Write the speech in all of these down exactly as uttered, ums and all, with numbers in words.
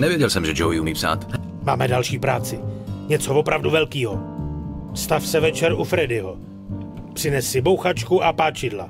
Nevěděl jsem, že Joey umí psát. Máme další práci. Něco opravdu velkýho. Stav se večer u Freddyho. Přines si bouchačku a páčidla.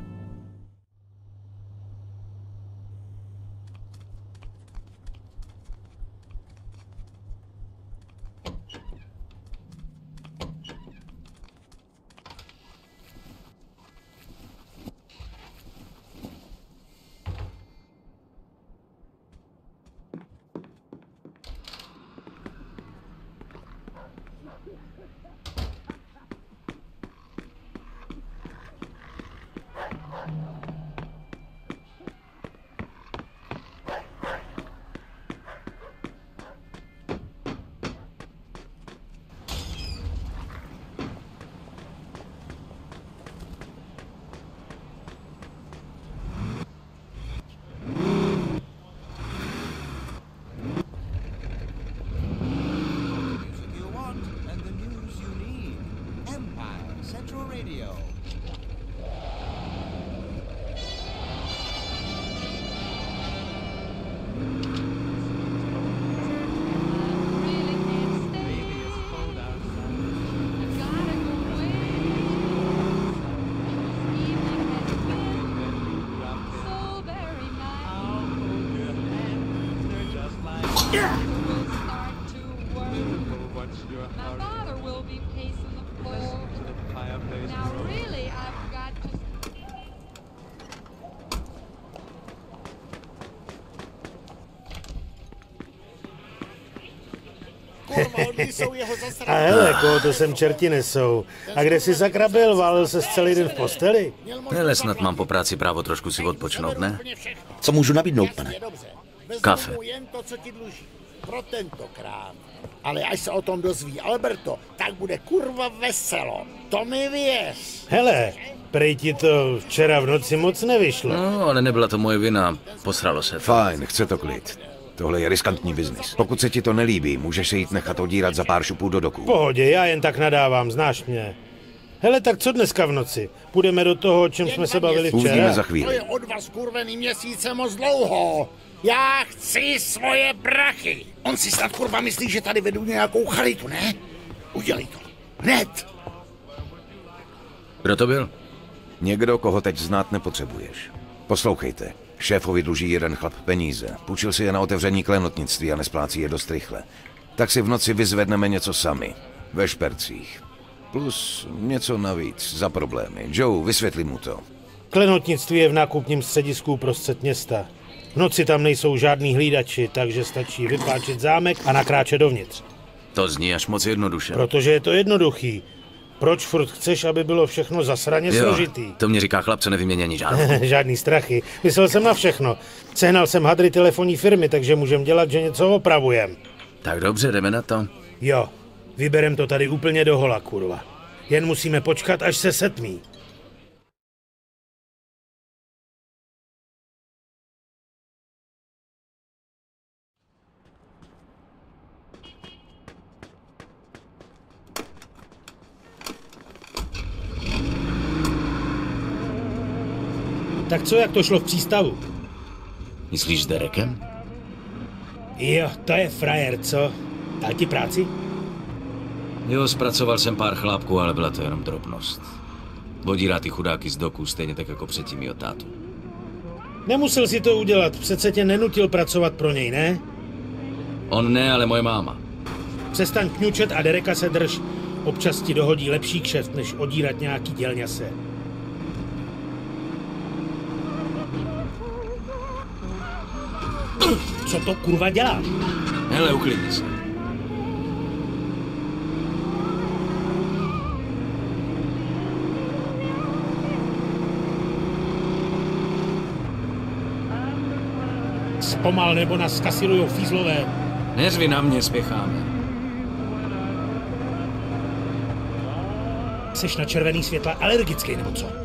A hele, koho to sem čerti nesou. A kde jsi sakra byl? Válil se celý den v posteli? Hele, snad mám po práci právo trošku si odpočnout, ne? Co můžu nabídnout, pane? Kafe. Pro tentokrát. Ale až se o tom dozví Alberto, tak bude kurva veselo. To mi věř. Hele, prej ti to včera v noci moc nevyšlo. No, ale nebyla to moje vina. Posralo se. Fajn, chce to klid. Tohle je riskantní biznis. Pokud se ti to nelíbí, můžeš se jít nechat odírat za pár šupů do doku. V pohodě, já jen tak nadávám, znáš mě. Hele, tak co dneska v noci? Půjdeme do toho, o čem jsme se bavili včera? Uvidíme za chvíli. To je od vás kurvený měsíce moc dlouho. Já chci svoje brachy. On si snad kurva myslí, že tady vedu nějakou charitu, ne? Udělej to. Hned. Kdo to byl? Někdo, koho teď znát nepotřebuješ. Poslouchejte. Šéfovi dluží jeden chlap peníze. Půjčil si je na otevření klenotnictví a nesplácí je dost rychle. Tak si v noci vyzvedneme něco sami. Ve špercích. Plus něco navíc za problémy. Joe, vysvětli mu to. Klenotnictví je v nákupním středisku uprostřed města. V noci tam nejsou žádný hlídači, takže stačí vypáčit zámek a nakráčet dovnitř. To zní až moc jednoduše. Protože je to jednoduchý. Proč furt chceš, aby bylo všechno zasraně jo, složitý? To mě říká chlap, co nevyměnění žádnou. Žádný strachy. Myslel jsem na všechno. Sehnal jsem hadry telefonní firmy, takže můžem dělat, že něco opravujem. Tak dobře, jdeme na to. Jo, vyberem to tady úplně dohola, kurva. Jen musíme počkat, až se setmí. Tak co, jak to šlo v přístavu? Myslíš s Derekem? Jo, to je frajer, co? Dal ti práci? Jo, zpracoval jsem pár chlápků, ale byla to jenom drobnost. Odírá ty chudáky z doku, stejně tak jako předtím mýho tátu. Nemusel si to udělat, přece tě nenutil pracovat pro něj, ne? On ne, ale moje máma. Přestaň kňučet a Dereka se drž. Občas ti dohodí lepší kšeft, než odírat nějaký dělňase. Co to kurva děláš? Hele, uklidni se. Zpomal, nebo nás kasirujou fízlové. Neřvi na mě, spěcháme. Jseš na červený světla alergický, nebo co?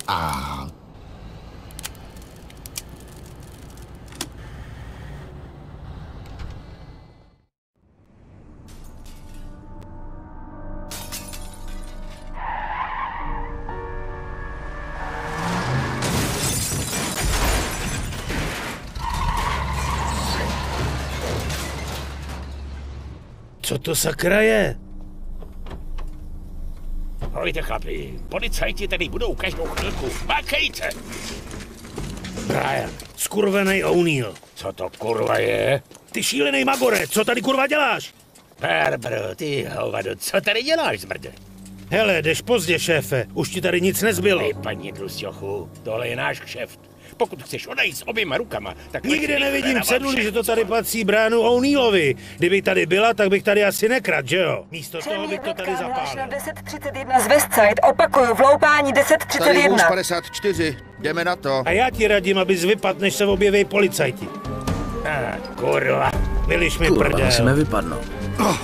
A... Co to sakra je? Hojte chlapi, policajti tady budou každou chvilku. Makejte! Brian, skurvenej O'Neill. Co to kurva je? Ty šílený magore, co tady kurva děláš? Barbro, ty hovado, co tady děláš, zmrde? Hele, jdeš pozdě, šéfe, už ti tady nic nezbylo. Vypadni, dlusťochu, tohle je náš kšeft. Pokud chceš odejít s oběma rukama, tak... Nikde nevidím ceduli, že to tady patří Brianu O'Neillovi. Kdybych tady byla, tak bych tady asi nekradl, že jo? Místo toho bych to tady zapálil. deset třicet jedna z Westside, opakuju, vloupání deset třicet Tady vůz jedna. padesát čtyři, jdeme na to. A já ti radím, abys vypadl, než se objeví policajti. Ah, kurva. Vyliš mi Kurva, prdel. musíme vypadnout. Oh.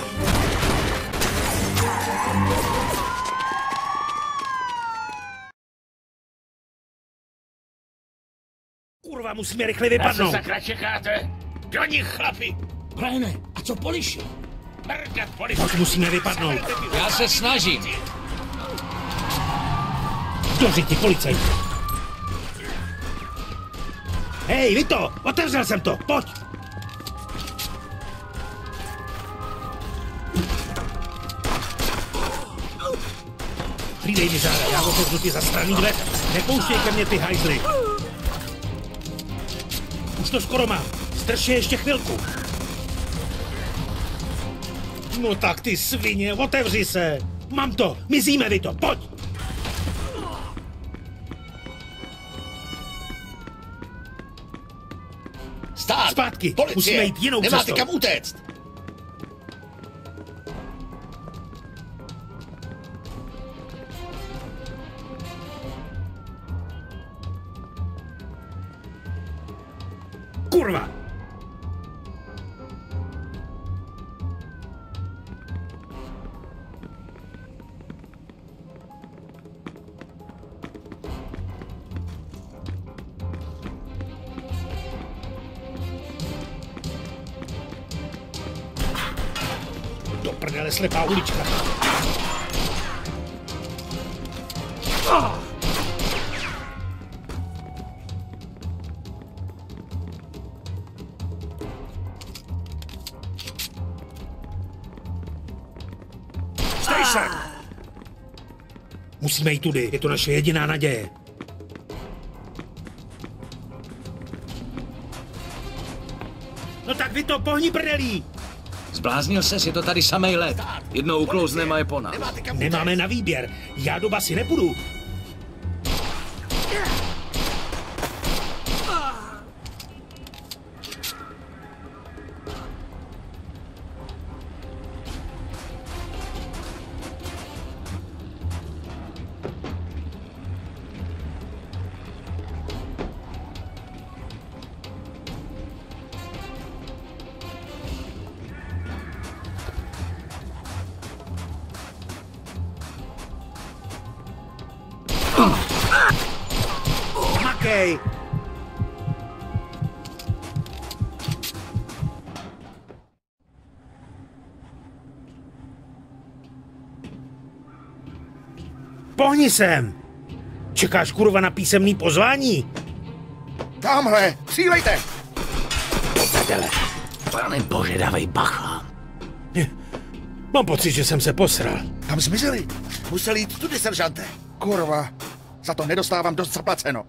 Kurva, musíme rychle Na co vypadnout. sakra čekáte? Do nich, chlapi! Briane, a co poliši? Mrdat policie! Už musíme vypadnout. Já se snažím. Doři ti policajti. Hej, Vito, otevřel jsem to, pojď. Přidej mi záda, já otevřu ty zastraný dveře. Nepouštěj ke mně ty hajzly. Už to skoro mám. Strž je ještě chvilku. No tak ty svině, otevři se. Mám to, mizíme, Vito, pojď. Stát! Zpátky, Policie! musíme jít jinou Nemáte cestou. kam utéct! Kurva! Do prdele, slepá ulička. Ah! Station! Musíme jít tudy, je to naše jediná naděje. No tak vy to pohni prdelí! Zbláznil ses, je to tady samej let. Jednou uklouzneme a je po nás. Nemáte kam Nemáme na výběr, já do basy nepůjdu. Makej! Pohni sem! Čekáš kurva na písemný pozvání? Tamhle, střílejte! Pane bože, dávej bacha. Mám pocit, že jsem se posral. Tam zmizeli. Museli jít tudy, seržante. Kurva, za to nedostávám dost zaplaceno.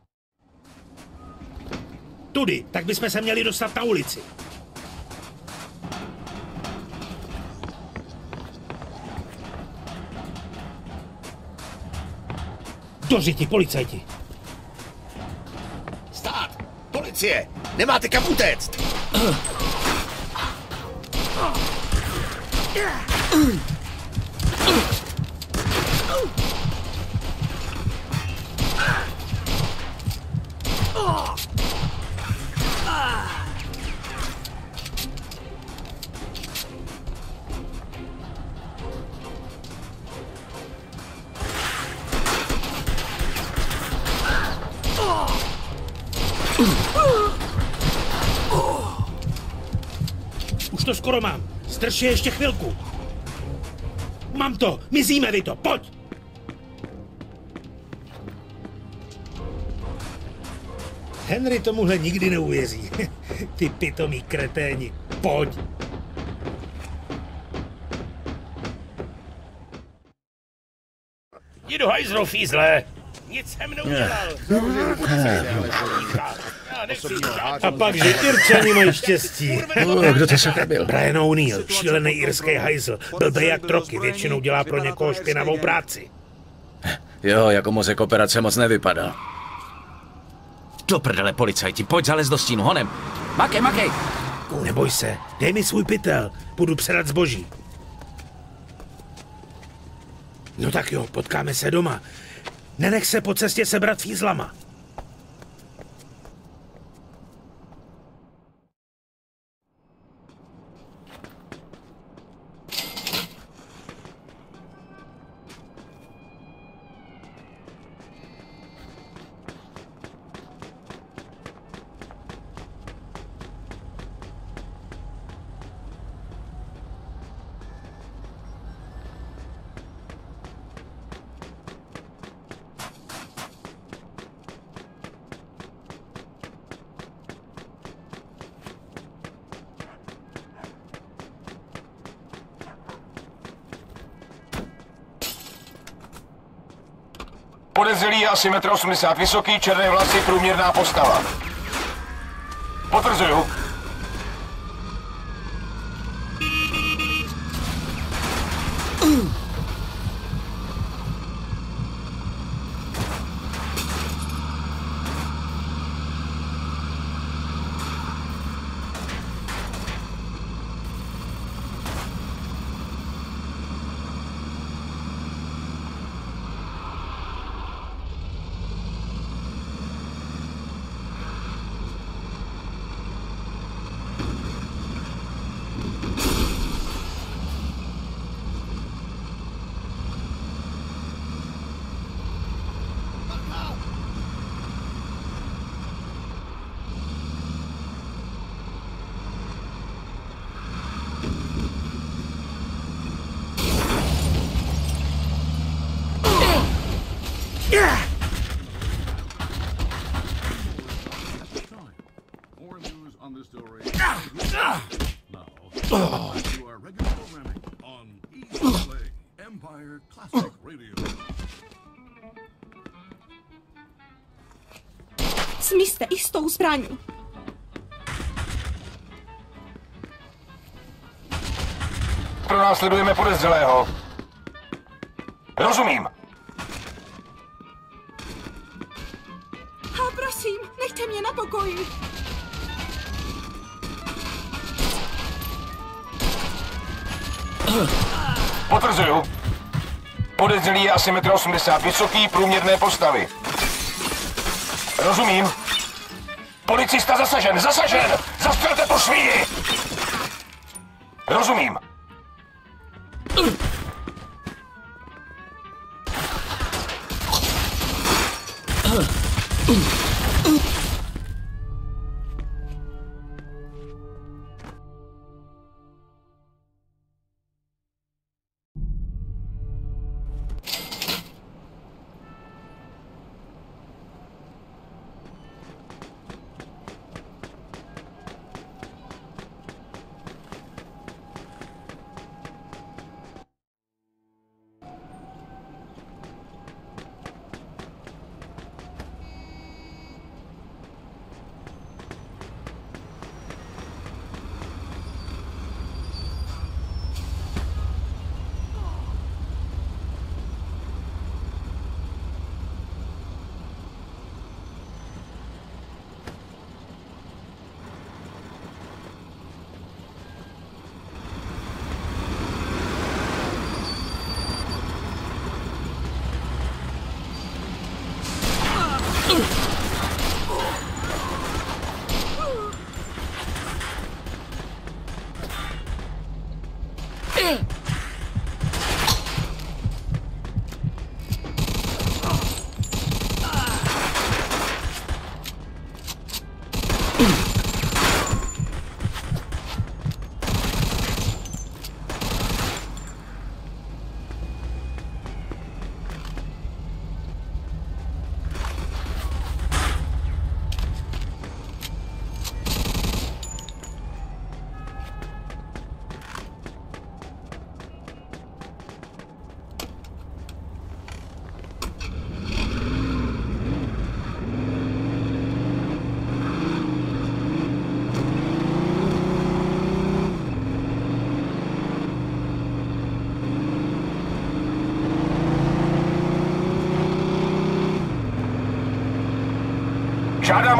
Tudy, tak bychom se měli dostat na ulici. Do řiti, policajti. Stát! Policie! Nemáte kam utéct! Už to skoro mám. Strč je ještě chvilku. Mám to. Mizíme, Vito. Pojď. Henry tomuhle nikdy neuvěří. Ty pitomí kreténi. Pojď. Jdu hajzlo, fízle. Nic jsem neudělal. A pak, že Irčani mají štěstí. No, kdo to sakra byl? Brian O'Neill, šílený irský hajzl. Blbej jak troky, většinou dělá pro někoho špinavou práci. Jo, jako mozek operace moc nevypadá. Do prdele, policajti, pojď zalez do stínu, honem. Makej, makej. Neboj se, dej mi svůj pytel, půjdu předat zboží. No tak jo, potkáme se doma. Nenech se po cestě sebrat fízlama. Podezřelý je asi metr osmdesát vysoký, černé vlasy, průměrná postava. Potvrzuju. Smyste i s tou zbraní. Pronásledujeme podezřelého. Rozumím. A prosím, nechte mě na pokoji. Potvrzuju. Podezřelý je asi metr osmdesát vysoký, průměrné postavy. Rozumím. Policista zasažen, zasažen! Zastřelte tu švíni! Rozumím.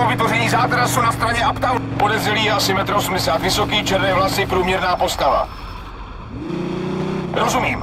po vytvoření zátrasu na straně Uptown. Podezřelý je asi metr osmdesát vysoký, černé vlasy, průměrná postava. Rozumím.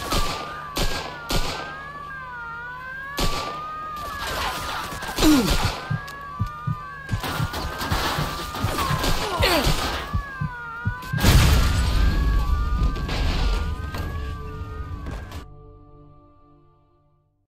Ugh!